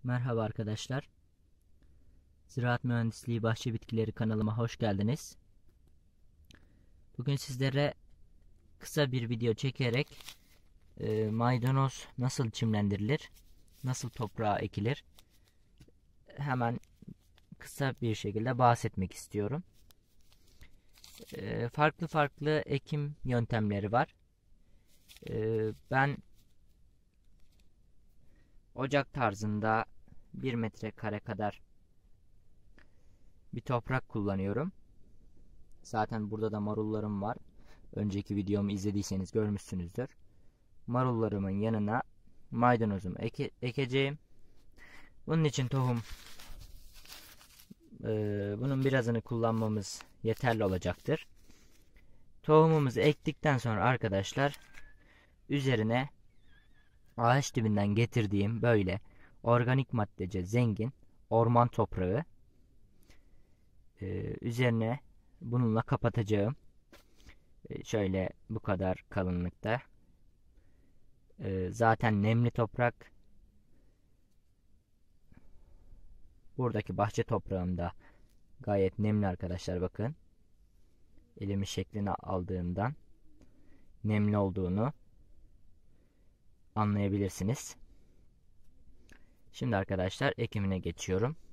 Merhaba arkadaşlar. Ziraat Mühendisliği Bahçe Bitkileri kanalıma hoş geldiniz. Bugün sizlere kısa bir video çekerek maydanoz nasıl çimlendirilir, nasıl toprağa ekilir hemen kısa bir şekilde bahsetmek istiyorum. Farklı farklı ekim yöntemleri var. Ben ocak tarzında 1 metrekare kadar bir toprak kullanıyorum. Zaten burada da marullarım var. Önceki videomu izlediyseniz görmüşsünüzdür. Marullarımın yanına maydanozumu ekeceğim. Bunun için bunun birazını kullanmamız yeterli olacaktır. Tohumumuzu ektikten sonra arkadaşlar üzerine ağaç dibinden getirdiğim böyle organik maddece zengin orman toprağı üzerine bununla kapatacağım. Şöyle bu kadar kalınlıkta. Zaten nemli toprak. Buradaki bahçe toprağımda gayet nemli arkadaşlar, bakın. Elimin şeklini aldığımdan nemli olduğunu anlayabilirsiniz. Şimdi arkadaşlar ekimine geçiyorum.